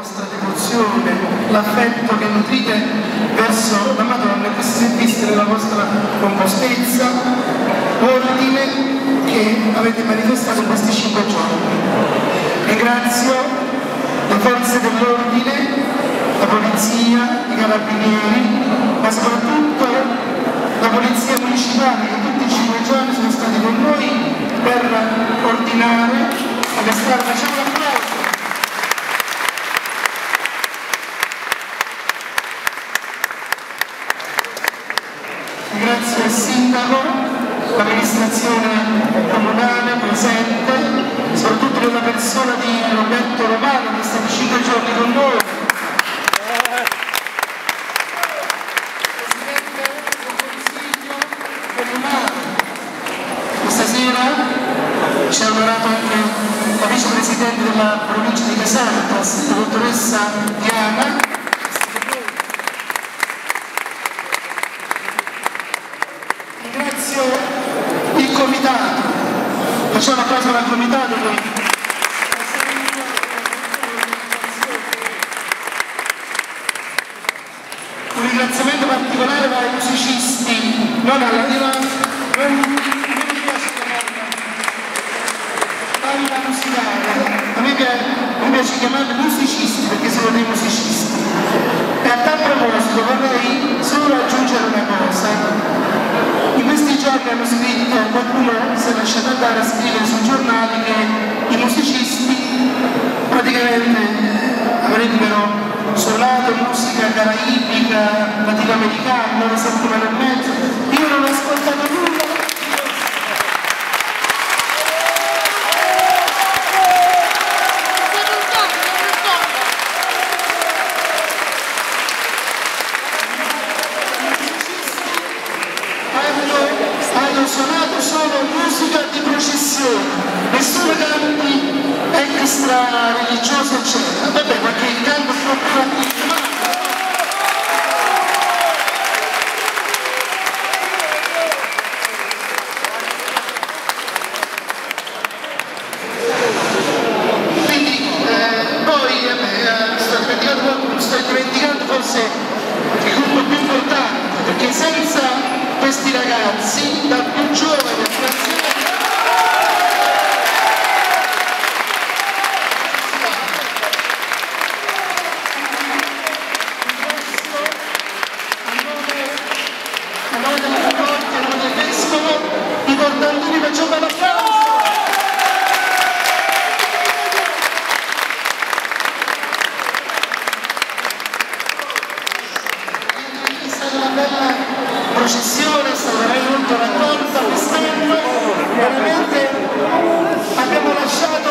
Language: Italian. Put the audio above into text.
vostra devozione, l'affetto che nutrite verso la Madonna e che si sentisse nella vostra compostezza, ordine che avete manifestato in questi 5 giorni. Ringrazio le forze dell'ordine, la polizia, i carabinieri, ma soprattutto la polizia municipale che tutti i 5 giorni sono stati con noi per ordinare alle strade. Facciamo un applauso. Ringrazio il sindaco, l'amministrazione comunale presente, soprattutto nella persona di Roberto Romano che è stato 5 giorni con noi. Presidente del Consiglio comunale. Questa sera ci ha onorato anche la vicepresidente della provincia di Caserta, la dottoressa Diana. Ringrazio il comitato, facciamo un applauso al comitato poi. Un ringraziamento particolare va ai musicisti, non alla non mi piace chiamarla banda musicale, a me piace chiamarli musicisti perché sono dei musicisti. E a tal proposito vorrei solo aggiungere una cosa. In questi giorni hanno scritto, qualcuno si è lasciato andare a scrivere sui giornali che i musicisti praticamente avrebbero suonato musica caraibica, latinoamericana, una settimana e mezzo. Io non ho ascoltato nulla. Hanno suonato solo musica di processione, nessuno canti extra religioso eccetera. Vabbè, perché il canto è proprio quindi poi sto dimenticando forse il gruppo più importante, perché senza questi ragazzi, dal più giovane al più anziano, a nome della parrocchia, a nome del vescovo, i portantini, facciamo un applauso. È stata una bella processione, è stata molto raccolta quest'anno, veramente abbiamo lasciato